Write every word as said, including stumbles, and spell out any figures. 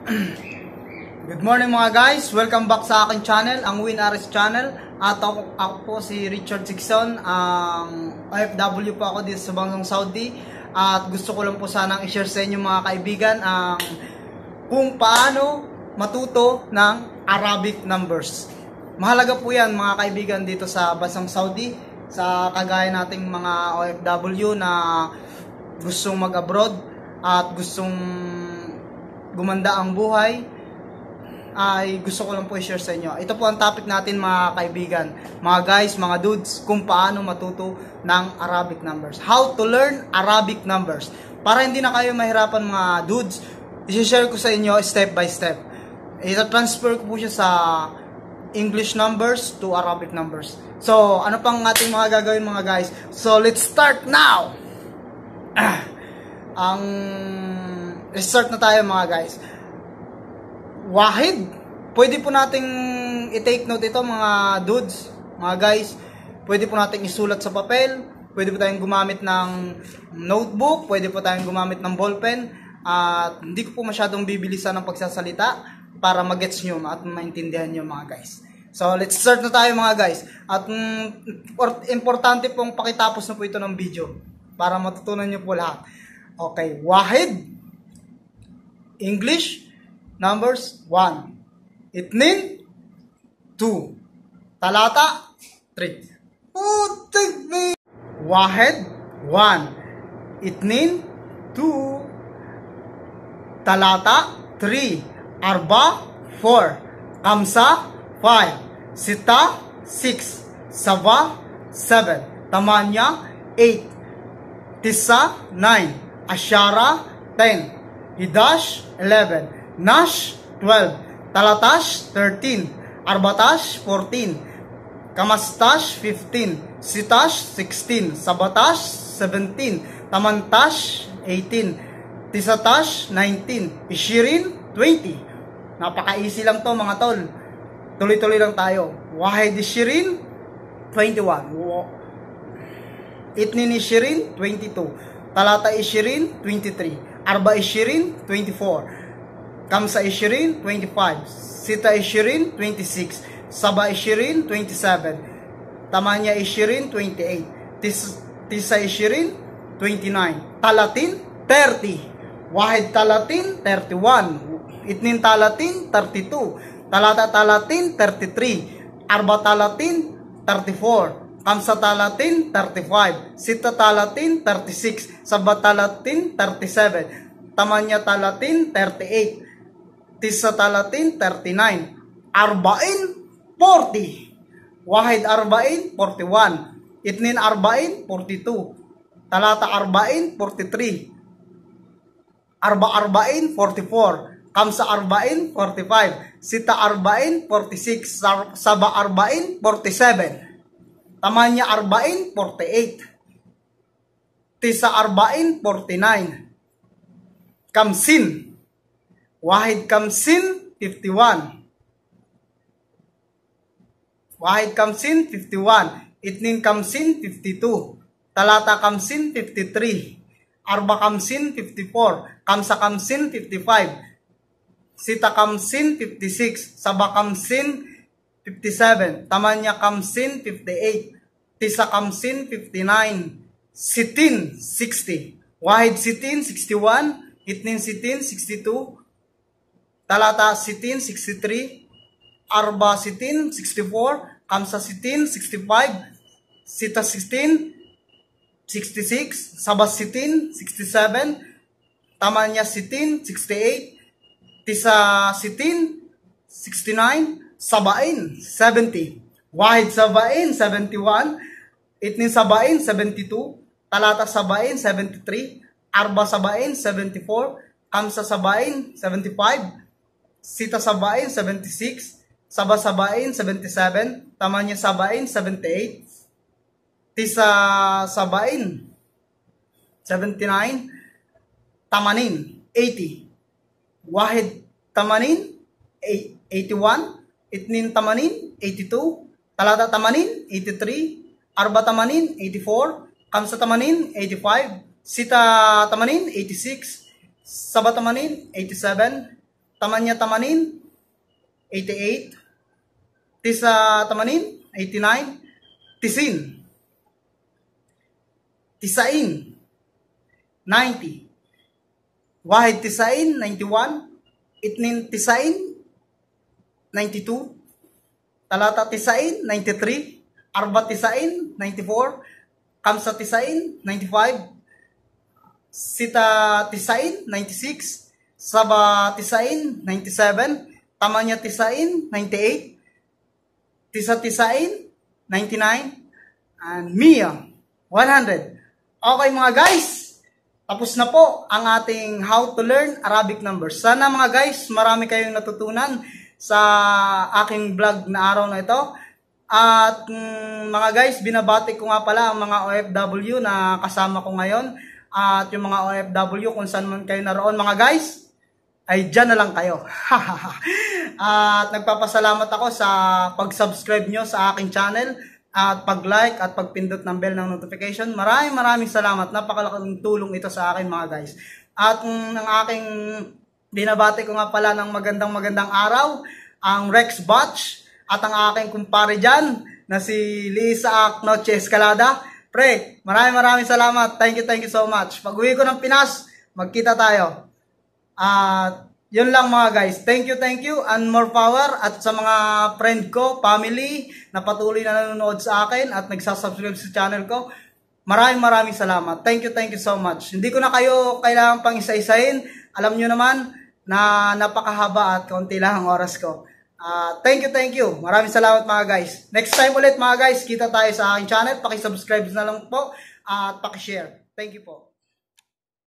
Good morning mga guys, welcome back sa aking channel, ang WinRS channel. At ako, ako po si Richard Sixon, ang O F W po ako dito sa bansang Saudi. At gusto ko lang po sanang i-share sa inyo mga kaibigan ang kung paano matuto ng Arabic numbers. Mahalaga po yan mga kaibigan dito sa bansang Saudi, sa kagaya nating mga O F W na gustong mag-abroad at gustong gumanda ang buhay. Ay gusto ko lang po i-share sa inyo. Ito po ang topic natin mga kaibigan, mga guys, mga dudes, kung paano matuto ng Arabic numbers. How to learn Arabic numbers. Para hindi na kayo mahirapan mga dudes, i-share ko sa inyo step by step. I-transfer ko po siya sa English numbers to Arabic numbers. So, ano pang ating mga gagawin mga guys? So, let's start now! Ah, ang start na tayo mga guys. Wahid, pwede po nating i-take note ito mga dudes, mga guys. Pwede po nating isulat sa papel, pwede po tayong gumamit ng notebook, pwede po tayong gumamit ng ballpen. At uh, hindi ko po masyadong bibilisan ng pagsasalita para mag-gets nyo at maintindihan nyo mga guys. So let's start na tayo mga guys. At um, importante pong pakitapos na po ito ng video para matutunan nyo po lahat. Okay, wahid, English numbers one. Itnin two. Talata three. Putik me. Wahid one. Itnin two. Talata three. Arba four. Kamsa five. Sita six. Saba seven. Tamanya eight. Tisa nine. Ashara ten. Hidash eleven. Nash twelve, Talatash thirteen, Arbatash fourteen, Kamastash fifteen, Sitash sixteen, Sabatash seventeen, Tamantash eighteen, Tisatash nineteen, Ishirin twenty. Napaka-easy lang to mga tol. Tuloy-tuloy lang tayo. Wahid Ishirin twenty-one, Itnin Ishirin twenty-two, Talata Ishirin twenty-three, Arba Ishirin twenty-four, Kamsa Ishirin twenty-five, Sita Ishirin twenty-six, Saba Ishirin twenty-seven, Tamanya Ishirin twenty-eight, Tis, Tisa Ishirin twenty-nine, Talatin thirty, Wahid Talatin thirty-one, Itnin Talatin thirty-two, Talata Talatin thirty-three, Arba Talatin thirty-four, Kamsa Talatin thirty-five, Sita Talatin thirty-six, Saba Talatin thirty-seven, Tamanya Talatin thirty-eight, Tisa Talatin thirty-nine, Arba'in forty, Wahid Arba'in forty-one, Itnin Arba'in forty-two, Talata Arba'in forty-three, Arba Arba'in forty-four, Kamsa Arba'in forty-five, Sita Arba'in forty-six, Saba Arba'in forty-seven, Tamanya Arba'in forty-eight, Tisa Arba'in forty-nine, Kamsin, Wahid Kamsin fifty-one, Wahid Kamsin fifty-one, Itnin Kamsin fifty-two, Talata Kamsin fifty-three, Arba Kamsin fifty-four, Kamsa Kamsin fifty-five, Sita Kamsin fifty-six, Saba Kamsin fifty-seven, Tamanya Kamsin fifty-eight, Tisa Kamsin fifty-nine, Sitin sixty, Wahid Sitin sixty-one, Itnin Sitin sixty-two, Talata Sitin sixty-three, Arba Sitin sixty-four, Kamsa Sitin sixty-five, Sita Sitin sixty-six, Saba Sitin sixty-seven, Tamanya Sitin sixty-eight, Tisa Sitin sixty-nine, Sabain seventy, Wahid Sabain seventy-one, Itnin Sabain seventy-two, Talata Sabain seventy-three, Arba Sabain seventy-four, Kamsa Sabain seventy-five, Sita Sabain seventy-six, Saba Sabain seventy-seven, Tamanya Sabain seventy-eight, Tisa Sabain seventy-nine, Tamanin eighty, Wahid Tamanin eighty-one, Itnin Tamanin eighty-two, Talata Tamanin eighty-three, Arba Tamanin eighty-four, Kamsa Tamanin eighty-five, Sita Tamanin eighty-six, Saba Tamanin eighty-seven, Tamanya Tamanin, eighty-eight. Tisa Tamanin, eighty-nine. Tisin, Tisain, ninety. Wahid Tisain, ninety-one. Itnin Tisain, ninety-two. Talata Tisain, ninety-three. Arba Tisain, ninety-four. Kamsa Tisain, ninety-five. Sita Tisain, ninety-six. Saba Tisain, ninety-seven. Tamanya Tisain, ninety-eight. Tisa Tisain, ninety-nine. And Mia, one hundred. Okay mga guys, tapos na po ang ating how to learn Arabic numbers. Sana mga guys, marami kayong natutunan sa aking vlog na araw na ito. At mm, mga guys, binabati ko nga pala ang mga O F W na kasama ko ngayon. At yung mga O F W kung saan man kayo naroon mga guys, ay dyan na lang kayo. At nagpapasalamat ako sa pag-subscribe nyo sa aking channel at pag-like at pagpindot ng bell ng notification. Maraming maraming salamat. Napakalaking tulong ito sa akin mga guys. At um, ang aking binabati ko nga pala ng magandang magandang araw, ang Rex Batch at ang aking kumpare dyan na si Lisa Noche Escalada. Pre, maraming maraming salamat. Thank you, thank you so much. Pag uwi ko ng Pinas, magkita tayo. At yun lang mga guys. Thank you, thank you, and more power. At sa mga friend ko, family, na patuloy na nanonood sa akin at nagsasubscribe sa channel ko, maraming maraming salamat. Thank you, thank you so much. Hindi ko na kayo kailangan pang isa-isahin. Alam nyo naman na napakahaba at kaunti lang ang oras ko. Uh, thank you, thank you. Maraming salamat mga guys. Next time ulit mga guys, kita tayo sa aking channel. Pakisubscribe na lang po at pakishare. Thank you po.